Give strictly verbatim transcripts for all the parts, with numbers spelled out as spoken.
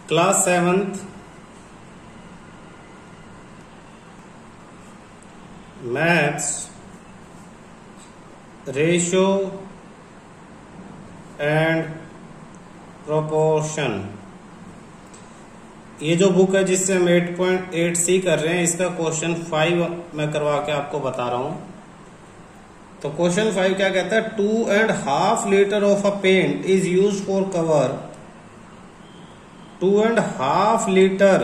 Class seventh maths ratio and proportion. ये जो book है जिससे हम एट पॉइंट एट सी कर रहे हैं, इसका क्वेश्चन फाइव मैं करवा के आपको बता रहा हूं। तो क्वेश्चन फाइव क्या कहता है, two and half litre of a paint is use for cover two and half litre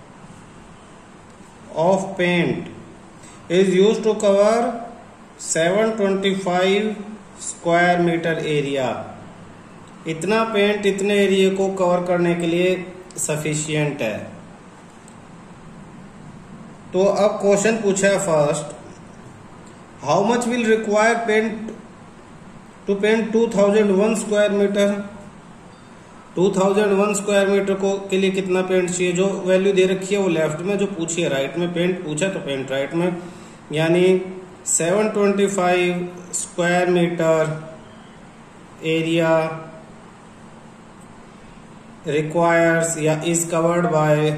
of paint is use to cover seven twenty five square metre area. इतना पेंट इतने एरिया को cover करने के लिए sufficient है। तो अब question पूछा है first, how much will require paint to paint two thousand one square metre. Two thousand one square metre को के लिए कितना पेंट चाहिए। जो वैल्यू दे रखी है वो लेफ्ट में, जो पूछी है राइट में। पेंट पूछा तो पेंट राइट में, यानी seven twenty five square metre area requires या is covered by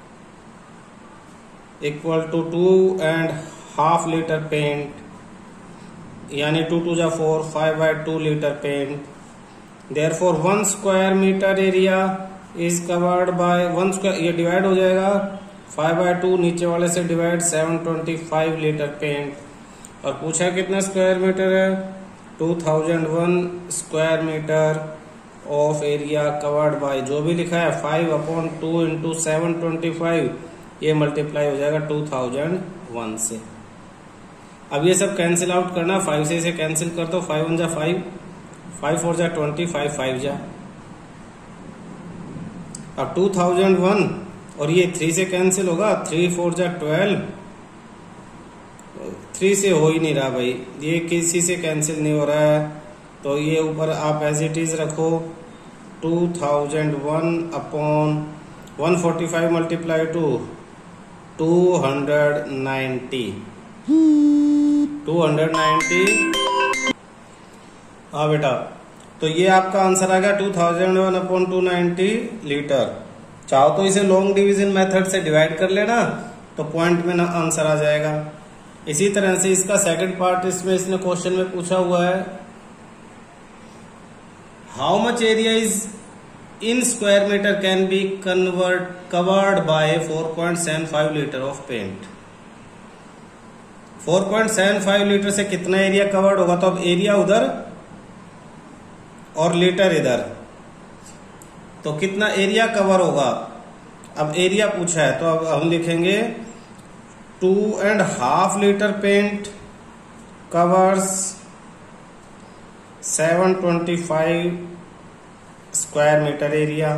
equal to two and half litre paint, यानी टू टू जा four, five by two litre paint. Therefore one square metre area is covered by one square, ये divide हो जाएगा five by two, नीचे वाले से divide seven twenty five litre paint. और पूछा कितना स्क्वायर मीटर है, two thousand one square metre of area covered by, जो भी लिखा है five upon two into seven twenty five, ये मल्टीप्लाई हो जाएगा टू थाउजेंड वन से। अब ये सब कैंसिल आउट करना, फाइव से इसे कैंसिल कर दो, फाइव वन जा फाइव, फाइव फोर जा ट्वेंटी, फाइव फाइव जा। अब टू थाउजेंड वन और ये थ्री से कैंसिल होगा, थ्री फोर जा ट्वेल्व, थ्री से हो ही नहीं रहा भाई, ये किसी से कैंसिल नहीं हो रहा है। तो ये ऊपर आप एज इट इज रखो, two thousand one upon one forty five multiply two two hundred ninety, two hundred ninety. हाँ बेटा, तो ये आपका आंसर आ गया two thousand one upon two ninety litre. चाहो तो इसे लॉन्ग डिवीजन मेथड से डिवाइड कर लेना, तो पॉइंट में ना आंसर आ जाएगा। इसी तरह से इसका सेकंड पार्ट इसमें इसने क्वेश्चन में पूछा हुआ है, how much area is in square metre can be convert covered by four point seven five litre of paint. Four point seven five litre से कितना एरिया कवर्ड होगा, तो अब एरिया उधर और लीटर इधर, तो कितना एरिया कवर होगा। अब एरिया पूछा है तो अब हम लिखेंगे two and half litre paint covers seven twenty five square metre area.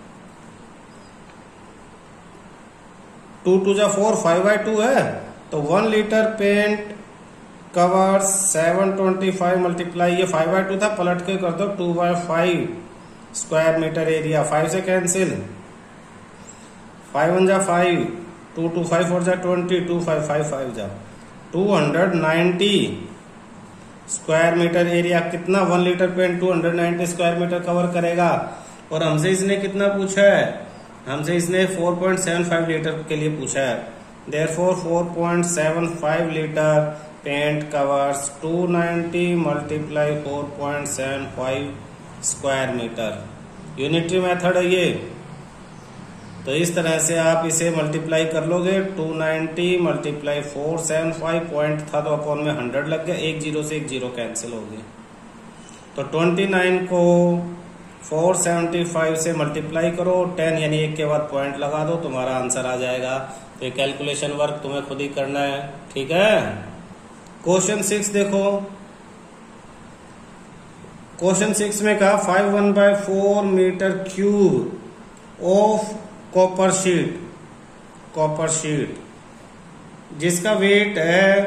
Two two जा फोर, फाइव बाई टू है, तो one litre paint covers seven twenty five multiply, ये फाइव बाई टू था, पलट के कर दो two by five square metre area. Five से कैंसिल, फाइव वन जा five, two two five four जा twenty, two five five five जा two hundred ninety square metre area. कितना, one litre paint two hundred ninety square metre cover करेगा। और हमसे इसने कितना पूछा है, हमसे इसने four point seven five litre के लिए पूछा है। Therefore four point seven five litre paint covers two ninety multiply four point seven five square metre. Unitary method है ये, तो इस तरह से आप इसे मल्टीप्लाई कर लोगे। Two ninety multiply four seven five, point था तो अपॉन में हंड्रेड लग गया, एक जीरो से एक जीरो कैंसिल हो गया। तो ट्वेंटी नाइन को फोर सेवेंटी फाइव से मल्टीप्लाई करो, टेन यानी एक के बाद पॉइंट लगा दो, तुम्हारा आंसर आ जाएगा। तो ये कैलकुलेशन वर्क तुम्हें खुद ही करना है, ठीक है। क्वेश्चन सिक्स देखो, क्वेश्चन सिक्स में कहा five one by four metre cube of copper sheet, copper sheet जिसका वेट है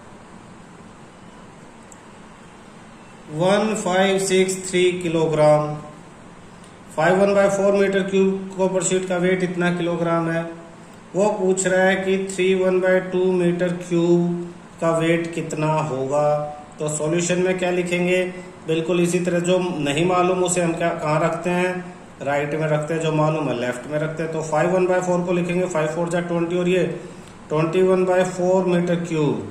one five six three kilogram. Five one by four metre cube copper sheet का वेट इतना किलोग्राम है। वो पूछ रहा है कि three one by two metre cube का वेट कितना होगा। तो सॉल्यूशन में क्या लिखेंगे, बिल्कुल इसी तरह जो नहीं मालूम उसे हम क्या कहाँ रखते हैं, राइट में रखते हैं, जो मालूम है लेफ्ट में रखते हैं। तो फाइव वन बाय फोर को लिखेंगे, फाइव फोर जा ट्वेंटी और ये twenty one by four metre cube.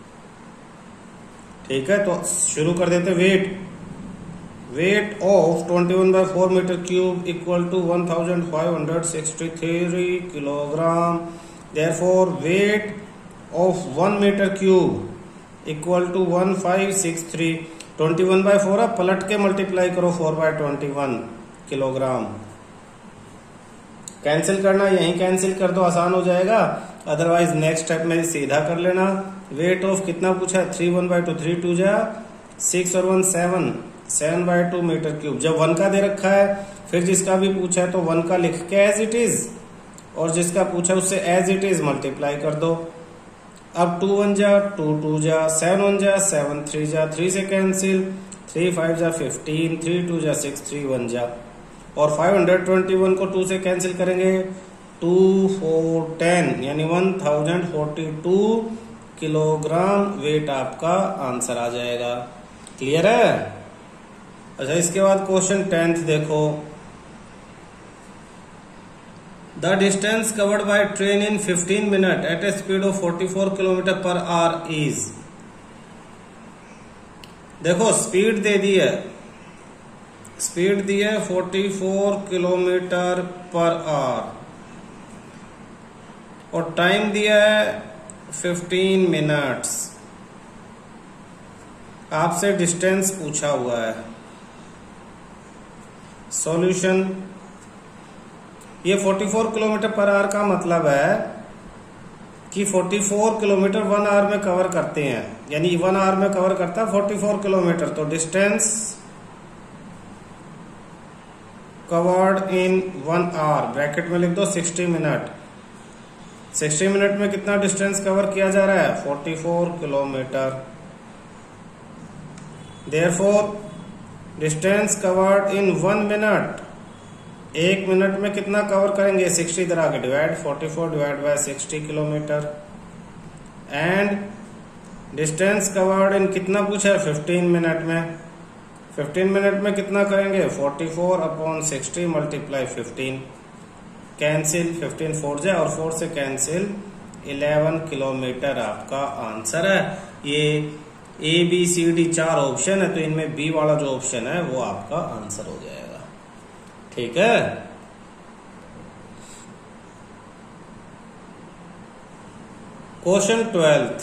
ठीक है, तो शुरू कर देते। Weight weight of twenty one by four metre cube equal to one thousand five hundred sixty three kilogram. Therefore weight of one metre cube equal to one five six three. Twenty one by four है, पलट के multiply करो four by twenty one kilogram. Cancel करना, यहीं cancel कर दो, आसान हो जाएगा। अदरवाइज नेक्स्ट स्टेप में सीधा कर लेना। वेट ऑफ कितना पूछा है, three one by two, three two जा सिक्स और one seven, seven by two metre cube. जब वन का दे रखा है, फिर जिसका भी पूछा है तो वन का लिख के एज इट इज, और जिसका पूछा उससे एज इट इज मल्टीप्लाई कर दो। अब टू वन जा टू, टू जा सेवन, वन जा सेवन, थ्री जा थ्री से कैंसिल, थ्री फाइव जा फिफ्टीन, थ्री टू जा सिक्स, थ्री वन जा, और फाइव हंड्रेड ट्वेंटी वन को टू से कैंसिल करेंगे, टू फोर टेन, यानी one thousand forty two kilogram weight आपका आंसर आ जाएगा। क्लियर है? अच्छा, इसके बाद क्वेश्चन टेंथ देखो। The distance covered by train in fifteen minute eight a speed of forty four kilometre per hour is. देखो स्पीड दे दी है, स्पीड दी है forty four kilometre per hour, और टाइम दिया है फिफ्टीन मिनट्स। आपसे डिस्टेंस पूछा हुआ है। सॉल्यूशन, ये forty four kilometre per hour का मतलब है कि forty four kilometre one hour में कवर करते हैं, यानी वन आवर में कवर करता है फोर्टी फोर किलोमीटर। तो distance covered in one hour, bracket में लिख दो सिक्सटी मिनट। सिक्सटी मिनट में कितना डिस्टेंस कवर किया जा रहा है, forty four kilometre. Therefore distance covered in one minute, एक मिनट में कितना कवर करेंगे, सिक्सटी इधर आके divide, forty four divide by sixty kilometre. And distance covered in कितना पूछा है, फिफ्टीन मिनट में। फिफ्टीन मिनट में कितना करेंगे, forty four upon sixty multiply fifteen, cancel, fifteen four जाए और फोर से कैंसिल, इलेवन किलोमीटर आपका आंसर है। ये ए बी सी डी चार ऑप्शन है, तो इनमें बी वाला जो ऑप्शन है वो आपका आंसर हो जाएगा। ठीक है, question twelfth.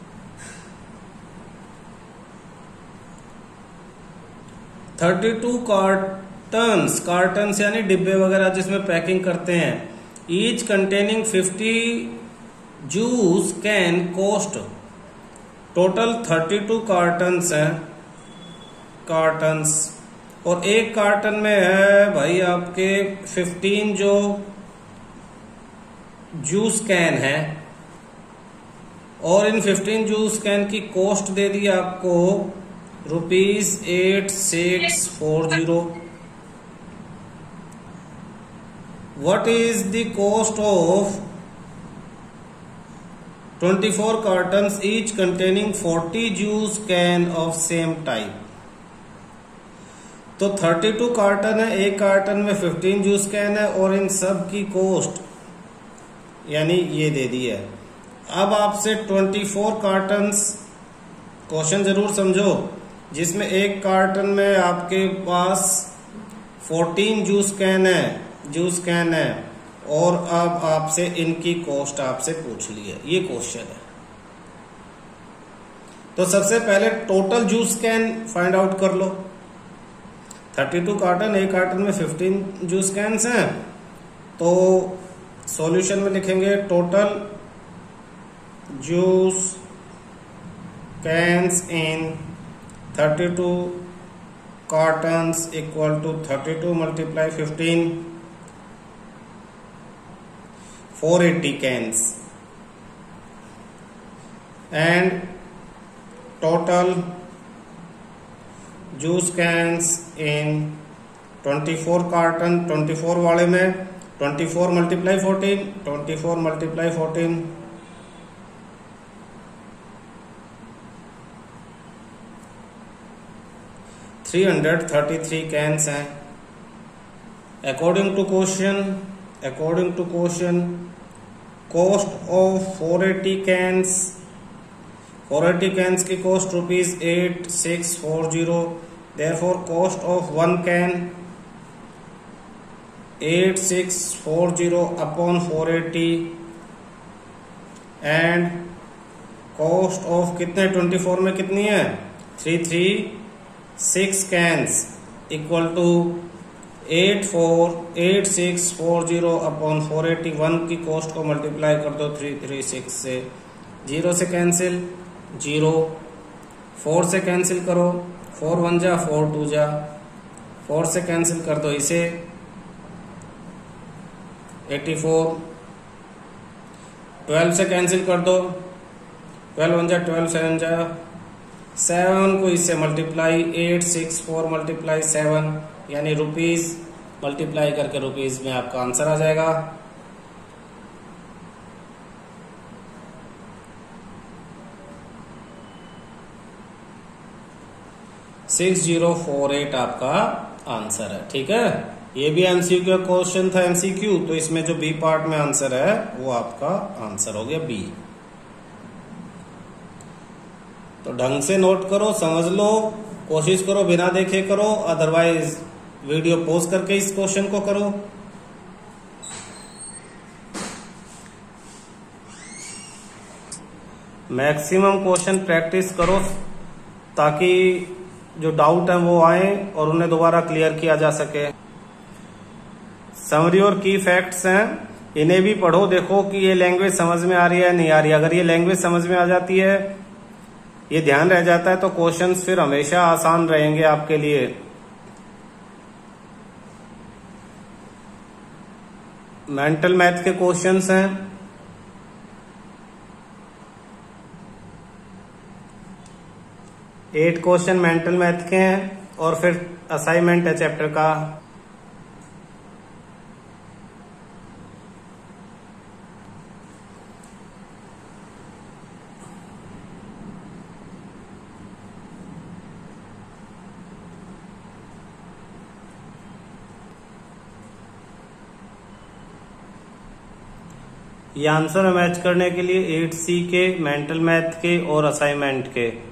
Thirty two cartons, cartons यानी डिब्बे वगैरह जिसमें पैकिंग करते हैं, each containing fifty juice can cost. Total thirty two cartons हैं, कार्टन्स, और एक कार्टन में है भाई आपके फिफ्टीन जो जूस कैन है, और इन फिफ्टीन जूस कैन की कॉस्ट दे दी आपको rupees eight six four zero. What is the cost of twenty four cartons each containing forty juice can of same type. तो थर्टी टू कार्टन है, एक कार्टन में फिफ्टीन जूस कैन है, और इन सब की कॉस्ट यानी ये दे दी है। अब आपसे ट्वेंटी फोर कार्टन्स, क्वेश्चन जरूर समझो, जिसमें एक कार्टन में आपके पास फोर्टीन जूस कैन है, जूस कैन है, और अब आपसे इनकी कॉस्ट आपसे पूछ ली है। ये क्वेश्चन है। तो सबसे पहले total juice can find out कर लो। थर्टी टू कार्टन, एक कार्टन में फिफ्टीन जूस कैन्स हैं, तो सॉल्यूशन में लिखेंगे total juice cans in thirty two cartons equal to thirty two multiply fifteen, four eighty cans, and total juice cans in twenty four carton, twenty four वाले में twenty four multiply fourteen, twenty four multiply fourteen, three hundred thirty three cans हैं। According to question according to question cost of four eighty cans four eighty cans की cost rupees eight six four zero, therefore cost of one can eight six four zero upon four eighty and cost of कितने twenty four में कितनी है three three six cans equal to eight four eight six four zero upon four eighty one की cost को multiply कर दो three three six से, zero से कैंसिल जीरो, फोर से कैंसिल करो फोर वन जा फोर टू जा, फोर से कैंसिल कर दो इसे एटी फोर, ट्वेल्व से कैंसिल कर दो ट्वेल्व वन जा ट्वेल्व, सेवन जा सेवन को इससे multiply eight six four multiply seven यानी रुपीज मल्टीप्लाई करके रुपीज में आपका आंसर आ जाएगा। सिक्स जीरो फोर एट आपका आंसर है। ठीक है, ये भी एमसीक्यू का क्वेश्चन था एमसीक्यू, तो इसमें जो बी पार्ट में आंसर है वो आपका आंसर हो गया बी। तो ढंग से नोट करो, समझ लो, कोशिश करो बिना देखे करो, अदरवाइज वीडियो पॉज करके इस क्वेश्चन को करो। मैक्सिमम क्वेश्चन प्रैक्टिस करो ताकि जो डाउट है वो आए और उन्हें दोबारा क्लियर किया जा सके। समरी और की फैक्ट्स हैं, इन्हें भी पढ़ो, देखो कि ये लैंग्वेज समझ में आ रही है नहीं आ रही है। अगर ये लैंग्वेज समझ में आ जाती है, ये ध्यान रह जाता है, तो क्वेश्चंस फिर हमेशा आसान रहेंगे आपके लिए। मेंटल मैथ के क्वेश्चंस हैं, एट क्वेश्चन मेंटल मैथ के हैं और फिर असाइनमेंट है चैप्टर का। ये आंसर मैच करने के लिए एट सी के, मेंटल मैथ के और असाइनमेंट के